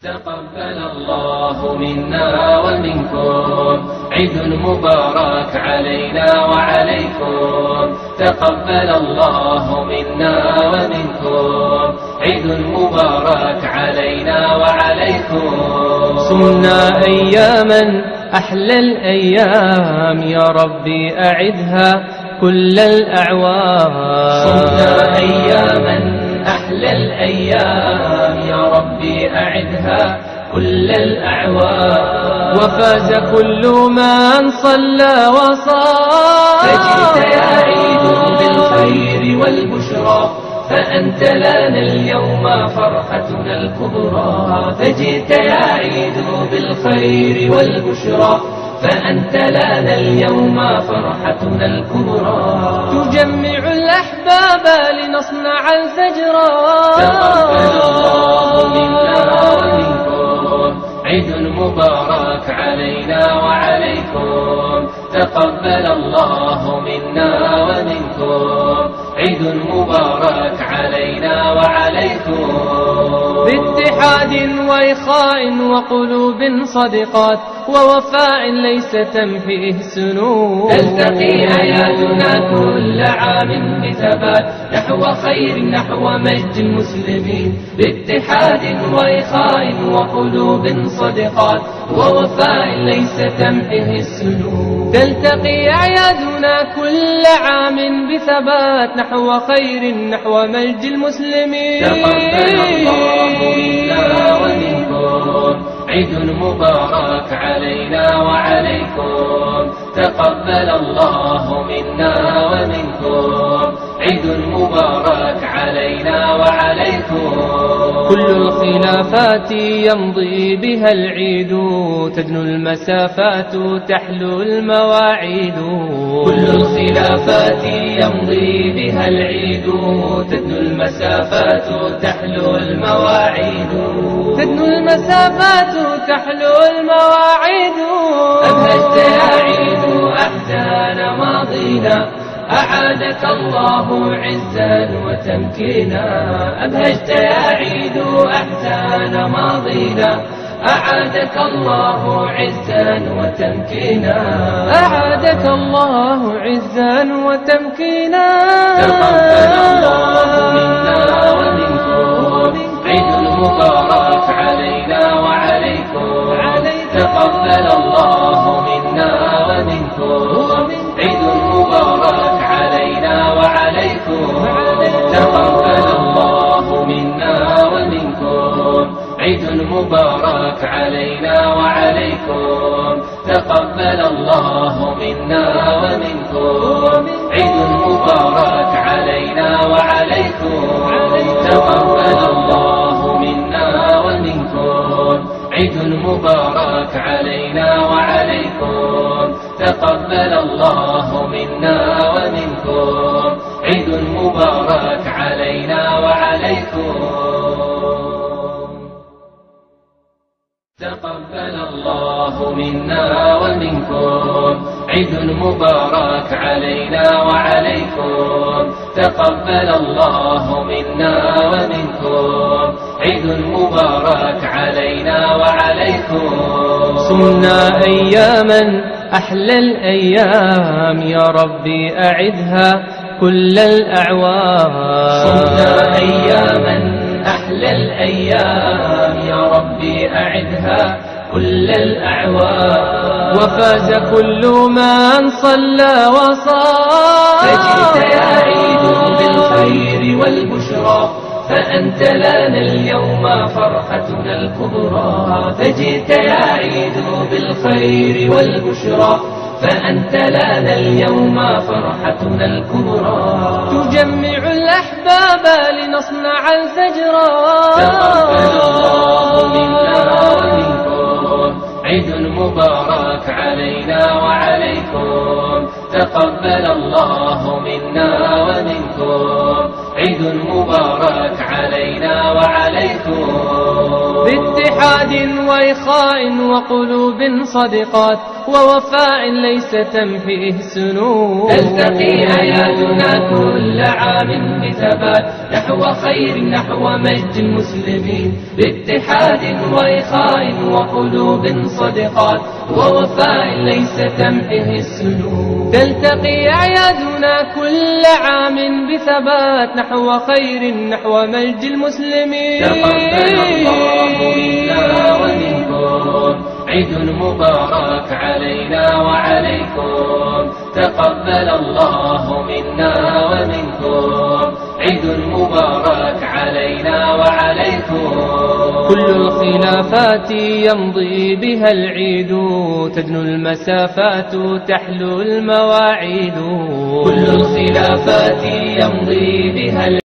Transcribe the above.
تقبل الله منا ومنكم عيد مبارك علينا وعليكم. تقبل الله منا ومنكم عيد مبارك علينا وعليكم. صمنا أياما أحلى الأيام يا ربي أعدها كل الأعوام. صمنا أياما أحلى الأيام يا ربي أعدها كل الأعوام. وفاز كل من صلى وصام. فجئت يا عيد بالخير والبشرى فأنت لنا اليوم فرحتنا الكبرى. فجئت يا عيد بالخير والبشرى فأنت لنا اليوم فرحتنا الكبرى. تجمع الأحباب لنصنع الفجرا. تقبل الله منا ومنكم عيد مبارك علينا وعليكم. تقبل الله منا ومنكم عيد مبارك علينا وعليكم. باتحاد وإخاء وقلوب صدقات ووفاء ليس تمحيه السنون. تلتقي آياتنا كل عام بثبات نحو خير نحو مجد المسلمين. باتحاد وإخاء وقلوب صدقات ووفاء ليس تمحيه السنون. تلتقي أعيادنا كل عام بثبات نحو خير نحو مجد المسلمين. تقبل الله منا ومنكم عيد مبارك علينا وعليكم. تقبل الله منا ومنكم عيد مبارك علينا وعليكم. كل الخلافات يمضي بها العيد تدنو المسافات تحلو المواعيد. كل الخلافات يمضي بها العيد تدنو المسافات تحلو المواعيد. تدنو المسافات تحلو المواعيد. أبهجت يا عيد أحزان ماضينا أعادك الله عزا وتمكينا. أبهجت يا عيد أحزان ماضينا أعادك الله عزا وتمكينا. أعادك الله عزا وتمكينا. تقبل الله منا ومنكم عيد مبارك علينا وعليكم. تقبل الله منا ومنكم عيد مبارك علينا وعليكم. تقبل الله منا ومنكم عيد مبارك علينا وعليكم. تقبل الله منا ومنكم عيد مبارك علينا وعليكم. تقبل الله منا ومنكم عيد مبارك علينا وعليكم. تقبل الله منا ومنكم عيد مبارك علينا وعليكم. تقبل الله منا ومنكم عيد مبارك علينا وعليكم. تقبل الله منا ومنكم عيد مبارك علينا وعليكم. صمنا أياما أحلى الأيام يا ربي أعدها كل الأعوام. صمنا أياما أحلى الأيام يا ربي أعدها كل الأعوام. وفاز كل من صلى وصام. فجئت يا عيد بالخير والبشرى فأنت لنا اليوم فرحتنا الكبرى. فجئت يا عيد بالخير والبشرى فأنت لنا اليوم فرحتنا الكبرى. تجمع الأحباب لنصنع الفجرا. تقبل الله منا ومنكم عيد مبارك علينا وعليكم. تقبل الله منا ومنكم عيد مبارك علينا وعليكم. باتحاد وإخاء وقلوب صدقات ووفاء ليس تمحيه السنون. تلتقي أعيادنا كل عام بثبات نحو خير نحو مجد المسلمين، باتحاد وإخاء وقلوب صدقات ووفاء ليس تمحيه السنون. تلتقي أعيادنا كل عام بثبات نحو خير نحو مجد المسلمين. تقبل الله منا ومنكم عيد مبارك علينا وعليكم. تقبل الله منا ومنكم عيد مبارك علينا وعليكم. كل الخلافات يمضي بها العيد، تدنو المسافات تحلو المواعيد. كل الخلافات يمضي بها